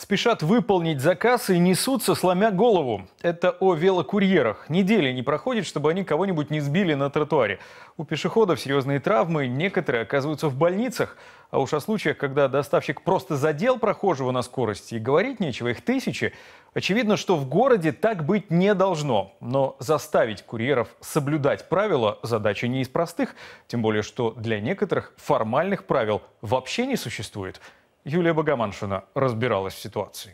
Спешат выполнить заказ и несутся, сломя голову. Это о велокурьерах. Недели не проходит, чтобы они кого-нибудь не сбили на тротуаре. У пешеходов серьезные травмы, некоторые оказываются в больницах. А уж о случаях, когда доставщик просто задел прохожего на скорости, и говорить нечего, их тысячи. Очевидно, что в городе так быть не должно. Но заставить курьеров соблюдать правила – задача не из простых. Тем более, что для некоторых формальных правил вообще не существует. Юлия Богоманшина разбиралась в ситуации.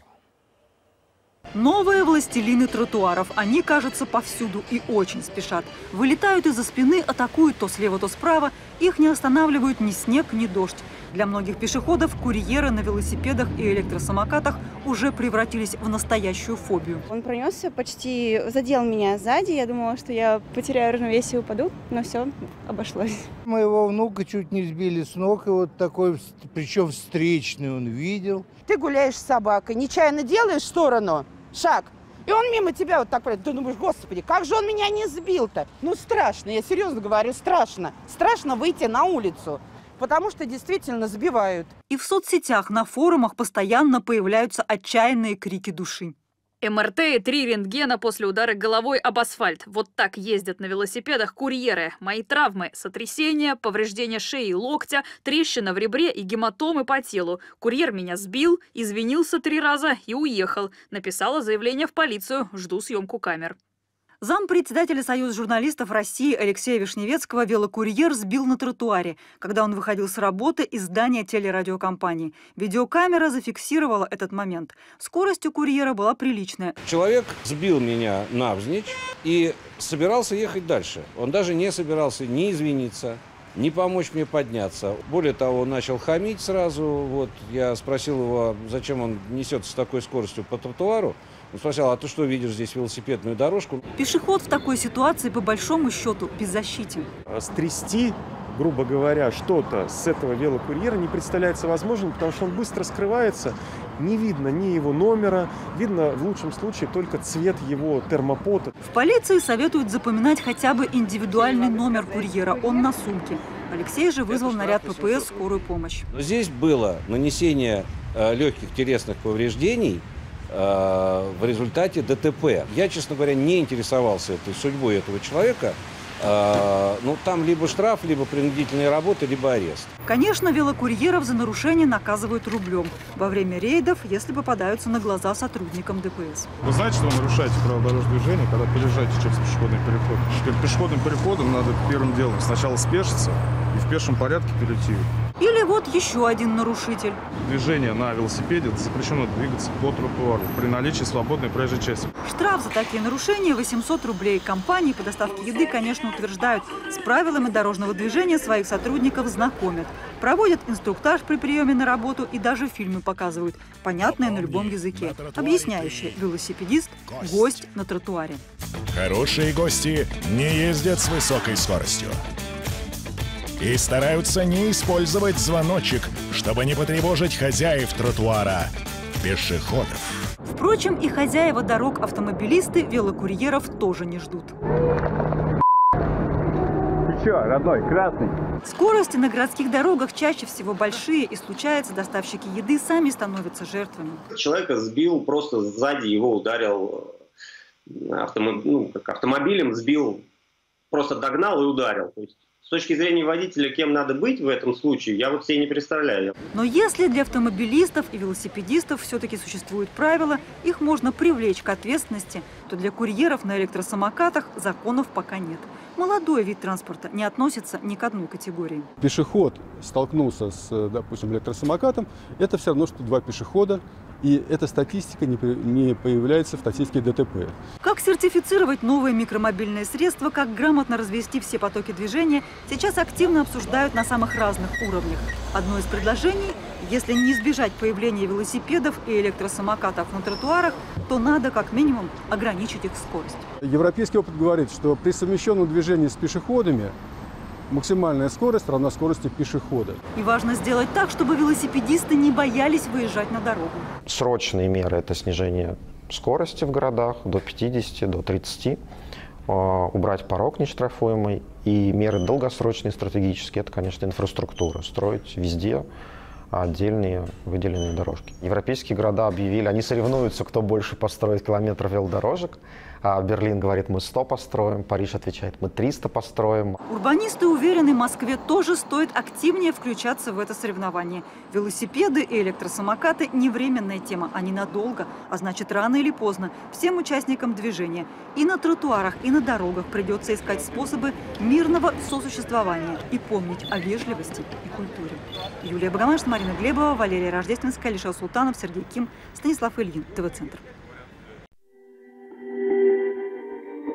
Новые властелины тротуаров. Они, кажется, повсюду и очень спешат. Вылетают из-за спины, атакуют то слева, то справа. Их не останавливают ни снег, ни дождь. Для многих пешеходов курьеры на велосипедах и электросамокатах уже превратились в настоящую фобию. Он пронесся, почти задел меня сзади. Я думала, что я потеряю равновесие и упаду, но все, обошлось. Моего внука чуть не сбили с ног, и вот такой, причем встречный он видел. Ты гуляешь с собакой, нечаянно делаешь в сторону шаг, и он мимо тебя вот так пройдет. Ты думаешь, господи, как же он меня не сбил-то? Ну страшно, я серьезно говорю, страшно. Страшно выйти на улицу, потому что действительно сбивают. И в соцсетях, на форумах постоянно появляются отчаянные крики души. МРТ и 3 рентгена после удара головой об асфальт. Вот так ездят на велосипедах курьеры. Мои травмы – сотрясение, повреждение шеи и локтя, трещина в ребре и гематомы по телу. Курьер меня сбил, извинился 3 раза и уехал. Написала заявление в полицию. Жду съемку камер. Зампредседателя Союза журналистов России Алексея Вишневецкого велокурьер сбил на тротуаре, когда он выходил с работы из здания телерадиокомпании. Видеокамера зафиксировала этот момент. Скорость у курьера была приличная. Человек сбил меня навзничь и собирался ехать дальше. Он даже не собирался ни извиниться, ни помочь мне подняться. Более того, он начал хамить сразу. Вот я спросил его, зачем он несется с такой скоростью по тротуару. Он спросил, а ты что, видишь здесь велосипедную дорожку? Пешеход в такой ситуации, по большому счету, беззащитен. Стрясти, грубо говоря, что-то с этого велокурьера не представляется возможным, потому что он быстро скрывается. Не видно ни его номера, видно в лучшем случае только цвет его термопота. В полиции советуют запоминать хотя бы индивидуальный номер курьера, он на сумке. Алексей же вызвал наряд ППС, скорую помощь. Но здесь было нанесение легких телесных повреждений в результате ДТП. Я, честно говоря, не интересовался этой судьбой этого человека. Ну, там либо штраф, либо принудительные работы, либо арест. Конечно, велокурьеров за нарушение наказывают рублем. Во время рейдов, если попадаются на глаза сотрудникам ДПС. Вы знаете, что вы нарушаете правила дорожного движения, когда переезжаете через пешеходный переход? Перед пешеходным переходом надо первым делом сначала спешиться и в пешем порядке перейти. Или вот еще один нарушитель. Движение на велосипеде запрещено двигаться по тротуару при наличии свободной проезжей части. Штраф за такие нарушения 800 рублей. Компании по доставке еды, конечно, утверждают, с правилами дорожного движения своих сотрудников знакомят. Проводят инструктаж при приеме на работу и даже фильмы показывают, понятные на любом языке, объясняющие: велосипедист – гость на тротуаре. Хорошие гости не ездят с высокой скоростью и стараются не использовать звоночек, чтобы не потревожить хозяев тротуара – пешеходов. Впрочем, и хозяева дорог автомобилисты велокурьеров тоже не ждут. Ты чё, родной, красный? Скорости на городских дорогах чаще всего большие, и случается, доставщики еды сами становятся жертвами. Человека сбил, просто сзади его ударил автомобилем, сбил, просто догнал и ударил. То есть, с точки зрения водителя, кем надо быть в этом случае, я вот себе не представляю. Но если для автомобилистов и велосипедистов все-таки существуют правила, их можно привлечь к ответственности, то для курьеров на электросамокатах законов пока нет. Молодой вид транспорта не относится ни к одной категории. Пешеход столкнулся с, допустим, электросамокатом, это все равно, что 2 пешехода. И эта статистика не появляется в статистике ДТП. Как сертифицировать новые микромобильные средства, как грамотно развести все потоки движения, сейчас активно обсуждают на самых разных уровнях. Одно из предложений – если не избежать появления велосипедов и электросамокатов на тротуарах, то надо как минимум ограничить их скорость. Европейский опыт говорит, что при совмещенном движении с пешеходами максимальная скорость равна скорости пешехода. И важно сделать так, чтобы велосипедисты не боялись выезжать на дорогу. Срочные меры – это снижение скорости в городах до 50, до 30, убрать порог нештрафуемый. И меры долгосрочные, стратегические – это, конечно, инфраструктура. Строить везде отдельные выделенные дорожки. Европейские города объявили, они соревнуются, кто больше построит километров велодорожек. Берлин говорит, мы 100 построим, Париж отвечает, мы 300 построим. Урбанисты уверены, Москве тоже стоит активнее включаться в это соревнование. Велосипеды и электросамокаты – не временная тема, они надолго, а значит, рано или поздно всем участникам движения и на тротуарах, и на дорогах придется искать способы мирного сосуществования и помнить о вежливости и культуре. Юлия Богомаз, Марина Глебова, Валерия Рождественская, Алишер Султанов, Сергей Ким, Станислав Ильин, ТВ-центр.